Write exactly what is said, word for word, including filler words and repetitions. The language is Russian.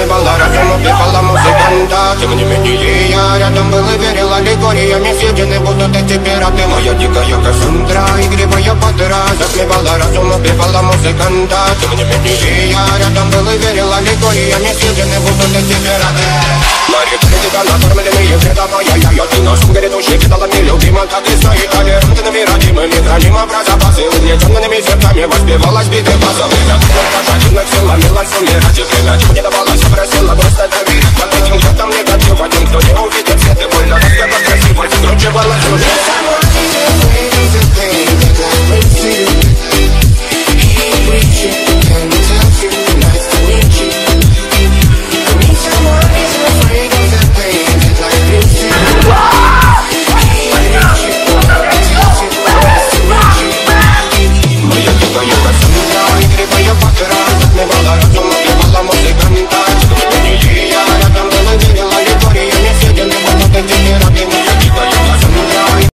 затмевала разум, убивала музыканта. Тем не менее я рядом был и верила легориями съедены будут эти пираты. Моя дикая Кассандра, игривая подра, затмевала разум, убивала музыканта. Тем не менее я рядом был и верила легориями съедены будут эти пираты. Мария тебя накормленные предавая я, я ты нашим грядущий кидала нелюбимо, так и стоит толерантными родимыми, хранимо про запасы, угнетенными сердцами воспевалась биты базовых. Я думал, пожадина силами лансумировать, и время не давала